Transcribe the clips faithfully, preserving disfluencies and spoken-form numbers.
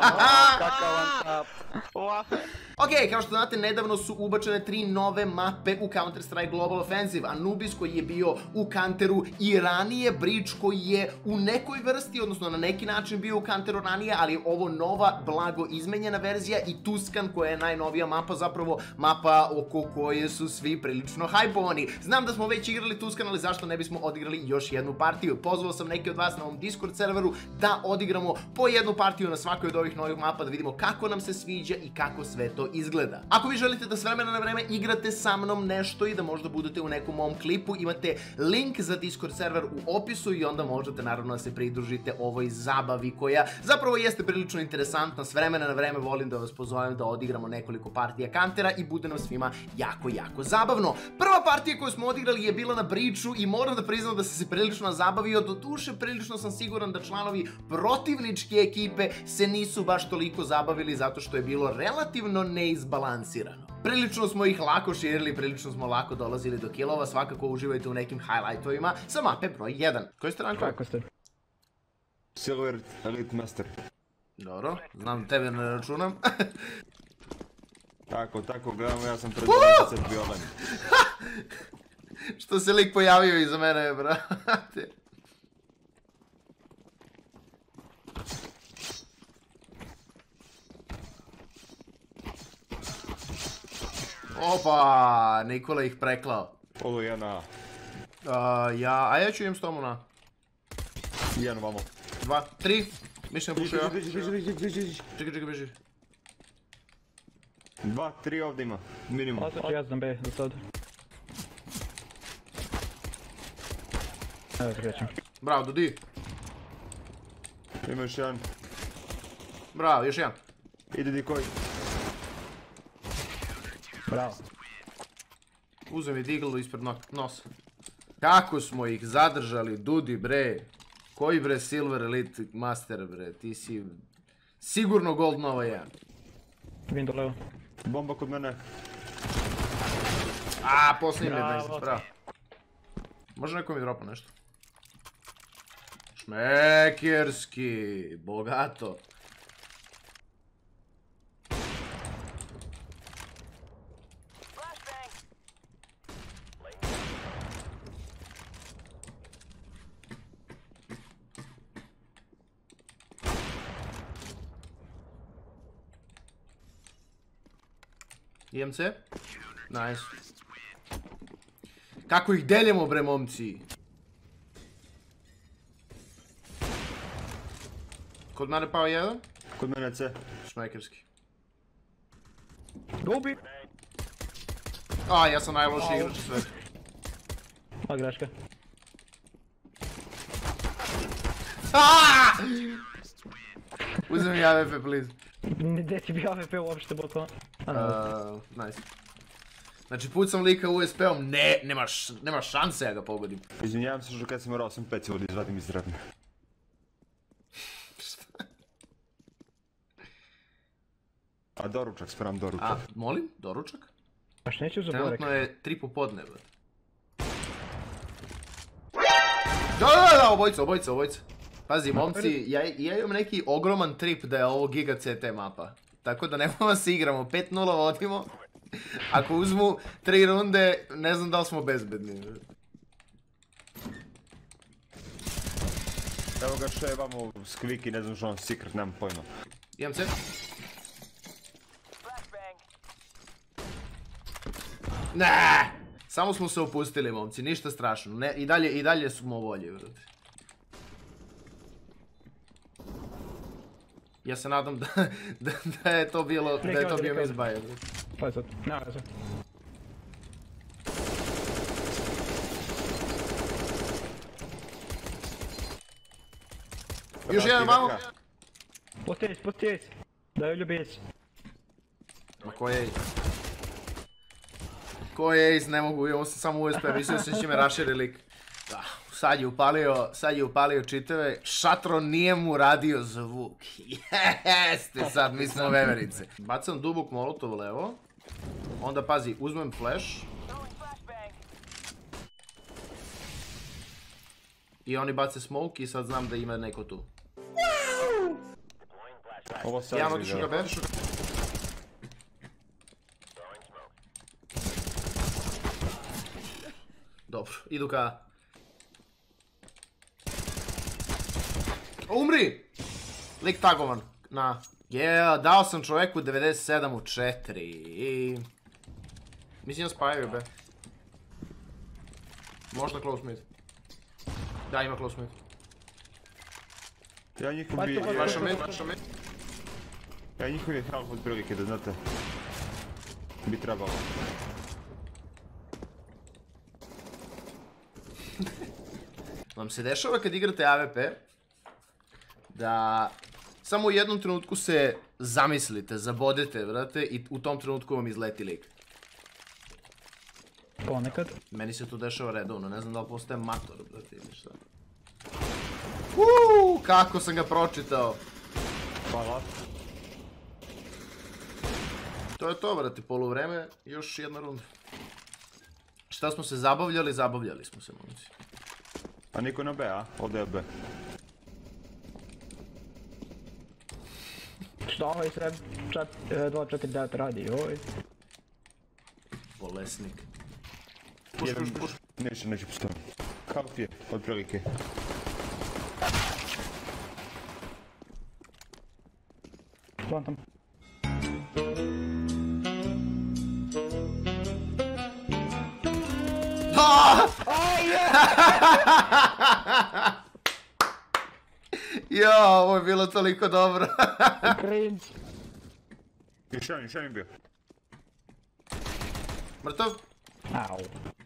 Kakav one tap. Ok, kao što znate, nedavno su ubačene tri nove mape u Counter-Strike Global Offensive. Anubis koji je bio u Counteru i ranije, Breach koji je u nekoj vrsti, odnosno na neki način bio u Counteru ranije, ali je ovo nova, blago izmenjena verzija, i Tuscan koja je najnovija mapa, zapravo mapa oko koje su svi prilično hajpovani. Znam da smo već igrali Tuscan, ali zašto ne bismo odigrali još jednu partiju? Pozvao sam neke od vas na ovom Discord serveru da odigramo po jednu partiju na svakoj od ovih novih mapa, da vidimo kako nam se sviđa i kako sve to izgleda. Ako vi želite da s vremena na vreme igrate sa mnom nešto i da možda budete u nekom mom klipu, imate link za Discord server u opisu i onda možete naravno da se pridružite ovoj zabavi koja zapravo jeste prilično interesantna. S vremena na vreme volim da vas pozovem da odigramo nekoliko partija Countera i bude nam svima jako, jako zabavno. Prva partija koju smo odigrali je bila na Breachu i moram da priznam da sam se prilično zabavio. Do duše, prilično sam siguran da članovi protivničke ekipe se nisu baš toliko zabavili zato što je bilo relativno neizbalansirano. Prilično smo ih lako širili, prilično smo lako dolazili do killova, svakako uživajte u nekim highlightovima sa mape broj jedan. Koji ste ranko? Kako ste? Silver Elite Master. Dobro, znam tebe ne računam. Tako, tako, gledamo, ja sam pred dvadeset violen. Što se lik pojavio iza mene, brate. Opa, Nikola ih preklao. Ovo je na... Ja, a ja ću idem s tomu na... Jedan vamo. Dva, tri. Mišljam pušao ja. Beži, beži, beži, beži, beži. Čekaj, čekaj, beži. Dva, tri ovdje ima, minimum. Ostaći ja znam B, do sad. Evo krećem. Bravo, Dodi. Ima još jedan. Bravo, još jedan. Ide di koji. Bravo. Uzem i diglu ispred nosa. Kako smo ih zadržali, Dudi, bre. Koji bre Silver Elite Master, bre. Ti si sigurno Gold Nova jedan. Window levo. Bomba kod mene. A, posljednji med mesec, bravo. Može neko mi dropa nešto? Šmekerski, bogato. I M C? Nice. Kako ih deljemo, bre, momci? Kod mene pao jedan? Kod mene C. Šmekerski. Gubi! A, ja sam najlošiji igrač u svetu. A, greška. Aaaa! Uzem mi A W P, please. Gdje ti bi A W P uopšte boko? Nice. Znači, pucam lika U S P-om, ne, nema šanse ja ga pogodim. Izvinjavam se što kad sam morao osam pet ovdje izvadim iz radne. A doručak, sprem doručak. A, molim? Doručak? Baš neću za borek. Trenutno je tri popodne, bro. Da, da, da, obojica, obojica, obojica. Pazi, momci, ja, ja imam neki ogroman trip da je ovo Giga C T mapa. Tako da nemojmo se igramo, pet nula vodimo. Ako uzmu tri runde, ne znam da li smo bezbedni. Evo ga što je vamo skviki, ne znam što on secret, nemam pojma. Imam se. Ne, samo smo se opustili, momci, ništa strašno. Ne, i dalje, i dalje smo volji, vrati. Ja se nadam da, da, da je to bilo, da je to bio misbajer. Pa je sad, nema veze. Još jedan vamo. Potjeć, potjeć. Daj ljubić. Ma ko je ace? Ko je ace, ne mogu, imamo sam samo U S P, mislio sam će me raširi lik. Da, sad je upalio, sad je upalio čitave, Šatro nije mu radio zvuk. Jeste sad, mi smo veverice. Bacam dubok molotov levo. Onda pazi, uzmem flash. I oni bace smoke i sad znam da ima neko tu. Ovo sad Jedan je otišu ga igra. benšu. Dobro, idu ka... Umri! Lik tagovan na... Yeah, dao sam čovjeku devedeset sedam u četiri i... Mislim da spajaju be. Možda close mid. Da, ima close mid. Ja njih Pa ubijem. to- Vaša mid, vaša mid. Ja njih uvijek half od prilike, da znate. Bi trebalo. Vam se dešava kad igrate A V P da samo u jednom trenutku se zamislite, zabodete, vrate, i u tom trenutku vam izleti lik. Ponekad. Meni se to dešava redovno, ne znam da li postaje mator, brate, ili šta. Uuu, kako sam ga pročitao. Hvala. To je to, brate, poluvreme, još jedna runda. Šta smo se zabavljali, zabavljali smo se, momci. A niko na B, a? Ovdje je B. Šta ovaj sve dva četiri devet radi, joj. Bolesnik. Puš, Jedan, puš, puš. neće, neće postaviti. Half je, od prilike. Plantam. Jo, ovo je bilo toliko dobro. Cringe. Još jedan, još jedan je bio. Mrtav? Au.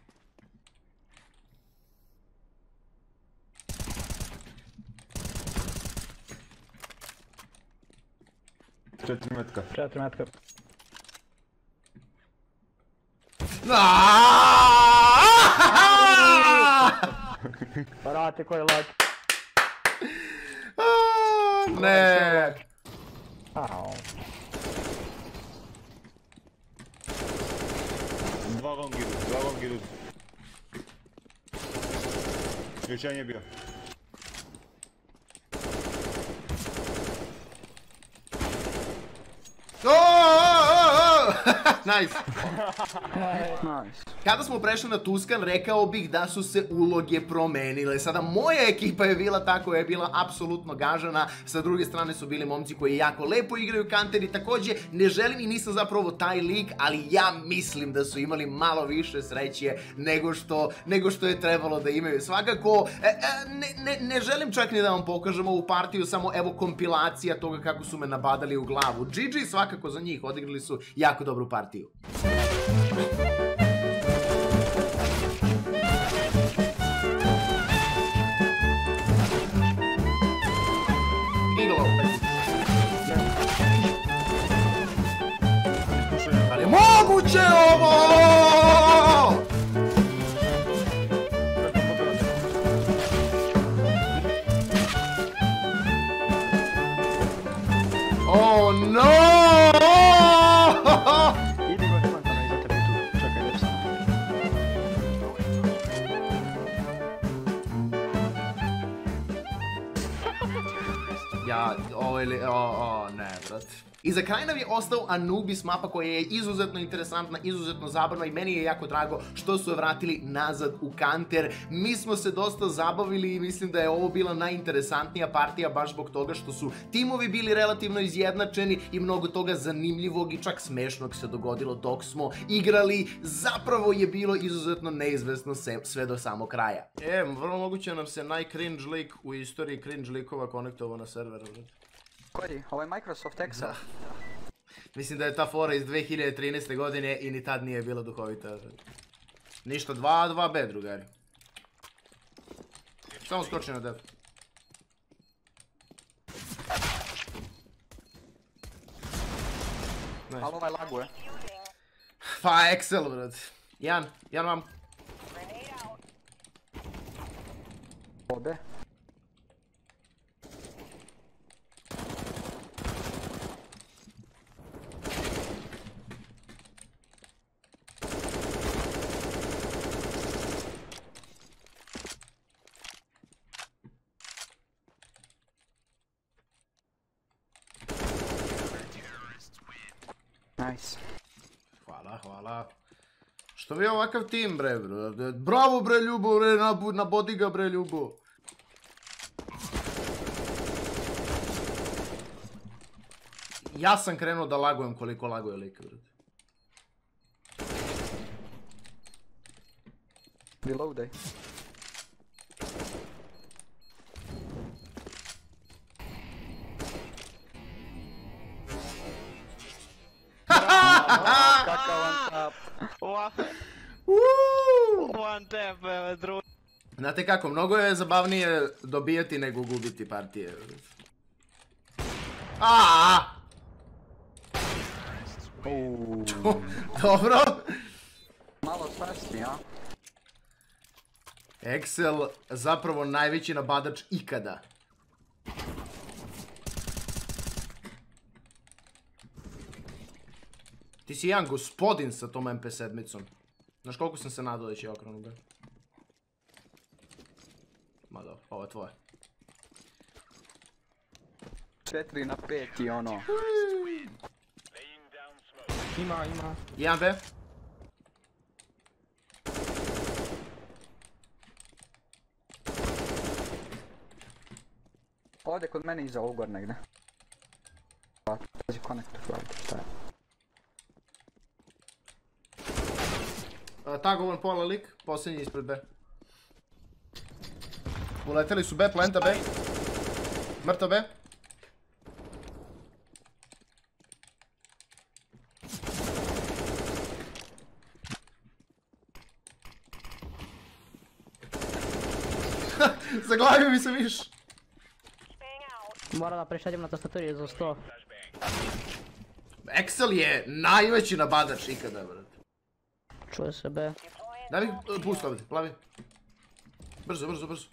Četiri metka. Četiri metka. Parate koji lag. Ne. Au. Dva long idu, dva long idu. Još jedan je bio. Nice. Nice. Kada smo prešli na Tuskan, rekao bih da su se uloge promenile. Sada moja ekipa je bila ta koja je bila apsolutno gažana, sa druge strane su bili momci koji jako lepo igraju Counter i također ne želim i nisam zapravo taj lik, ali ja mislim da su imali malo više sreće nego što, nego što je trebalo da imaju. Svakako, e, e, ne, ne, ne želim čak ni da vam pokažem ovu partiju, samo evo kompilacija toga kako su me nabadali u glavu. G G svakako za njih, odigrali su jako dobru partiju. Ali moguće ovo! Oh no! Idi go spontano iza tebe tu. Čekaj, ideš sam. Ja, ovo je... O, o, ne, brat. I za kraj nam je ostao Anubis mapa koja je izuzetno interesantna, izuzetno zabavna i meni je jako drago što su je vratili nazad u Counter. Mi smo se dosta zabavili i mislim da je ovo bila najinteresantnija partija baš zbog toga što su timovi bili relativno izjednačeni i mnogo toga zanimljivog i čak smešnog se dogodilo dok smo igrali. Zapravo je bilo izuzetno neizvesno sve do samog kraja. E, vrlo moguće nam se najcringe lik u istoriji cringe likova konektovao na serveru. Koji? Ovaj Microsoft Excel? Da. Mislim da je ta fora iz dve hiljade trinaeste godine i ni tad nije bila duhovita. Ništa, dva dva B, drugari. Samo skoči na def. Nice. Ali ovaj laguje. Pa, Excel, brad. Jan, Jan vam. Ode. Nice. Hvala, hvala. Što vi ovakav tim, bre, bre? Bravo, bre, Ljubo, bre, nabodi ga, bre, Ljubo. Ja sam krenuo da lagujem koliko laguje lik, bre. Reloadaj. Kakav one tap. One tap, drugi. Znate kako, mnogo je zabavnije dobijati nego gubiti partije. Aaaa! Dobro. Malo sasti, a? Excel zapravo najveći nabadač ikada. Ti si jedan gospodin sa tom M P sedmicom. Znaš koliko sam se nadao da će okrenu ga? Ma dobro, ovo je tvoje. četiri na pet i ono. Ima, ima. jedan B. Ovdje kod mene iza ugor negdje. Pazi konektor, gledajte šta je. Tagovan pola lik, posljednji ispred B. Uleteli su B, plenta B. Mrtav B. Zaglavio mi se viš. Moram da prešađem na tastaturi za sto. Excel je najveći nabadač ikada, brat. Čuje se B. Daj mi pust ovdje, plavi. Brzo, brzo, brzo.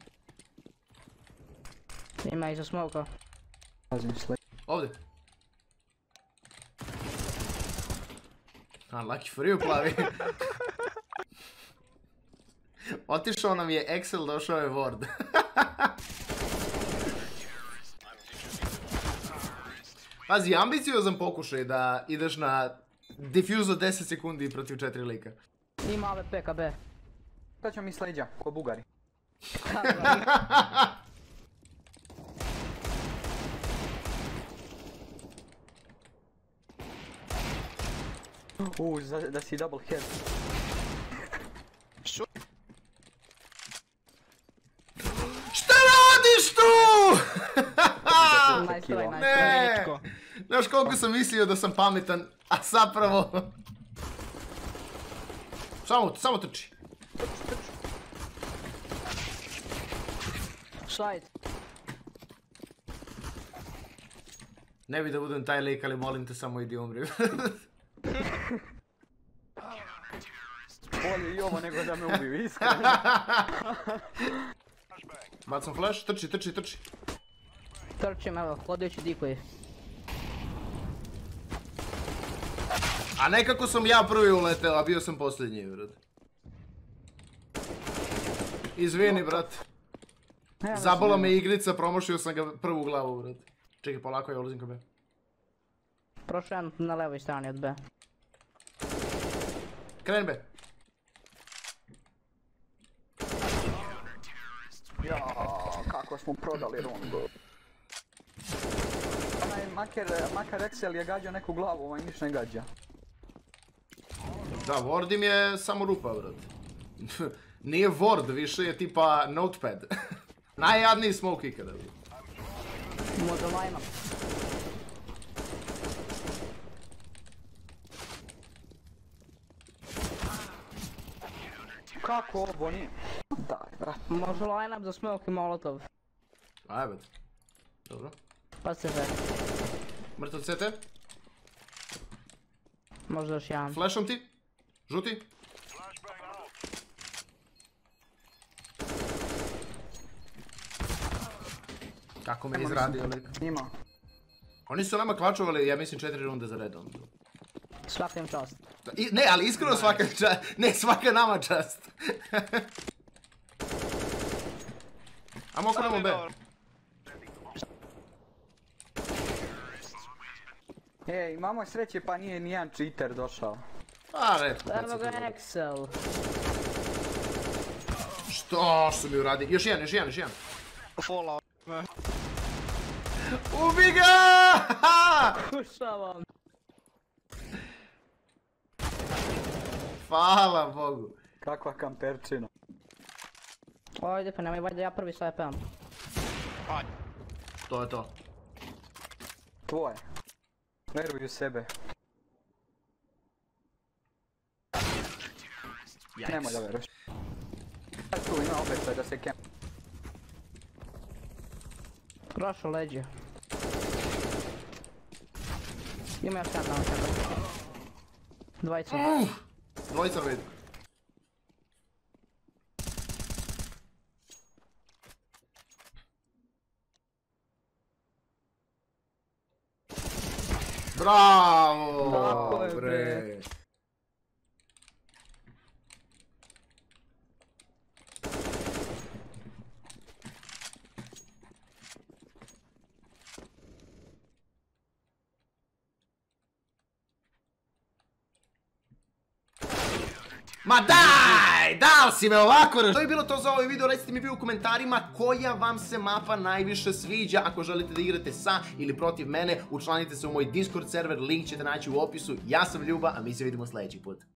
Ima iza smoka. Pazim slik. Ovdje. A, lucky for you, plavi. Otišao nam je Excel, došao je Word. Pazi, ambiciozan pokušaj da ideš na defuse od deset sekundi protiv četiri lika. Ima A V P K B. Šta ćemo mi s leđa, ko Bugari? Uuu, da si double head. Šta radiš tu? Nice try, nice try. Ne! Znaš koliko sam mislio da sam pametan, a zapravo... Samo, samo trči. Side. Ne bi da budem taj lik, ali molim te, samo idi umri. Bolje i ovo nego da me ubiju, iskreno. Bacam flash, trči, trči, trči. Trčim, evo, hodajući dikoji. A nekako sam ja prvi uleteo, a bio sam posljednji, brat. Izvini, brat. Zabola me igrica, promošio sam ga prvu glavu, brat. Čekaj, polako, ja ulazim ka B. Prošao jedan na levoj strani od B. Kreni B. Jaaaa, kako smo prodali rundu. Onaj maker, makar Excel je gađao neku glavu, ovaj niš ne gađa. Da, Word im je samo rupa, brat. Nije Word, više je tipa Notepad. Najjadniji smoke ikada. Možda lajma. Kako ovo nije? Daj, brat. Može line up za smoke i molotov. Aj, brat. Dobro. Pa se želi. Mrtav C T. Možda još jedan. Flashom ti. Žuti. Kako me izradio lik. Ima. Oni su nama klačovali, ja mislim, četiri runde za redom. Svaka im čast. I, ne, ali iskreno svaka čast. Ne, svaka nama čast. Ajmo okrenemo B. E, imamo sreće pa nije nijedan cheater došao. A, redko. Evo ga Excel. Što su mi uradili? Još jedan, još jedan, još jedan. Fallout. Ubi ga! Pušavam. Hvala Bogu. Kakva kamperčina. Ajde pa nemoj valjda ja prvi sa E P-om. To je to. Tvoje. Veruj u sebe. Nemoj da veruješ. Sad tu ima obećaj da se kem... Prošao leđe. Ima još jedan tamo čekaj. Dvojica. Dvojica vidi. Bravo! Tako je, bre. bre. Ma daj! Dao si me ovako! To je bilo to za ovaj video, recite mi vi u komentarima koja vam se mapa najviše sviđa. Ako želite da igrate sa ili protiv mene, učlanite se u moj Discord server, link ćete naći u opisu. Ja sam Ljuba, a mi se vidimo sljedeći put.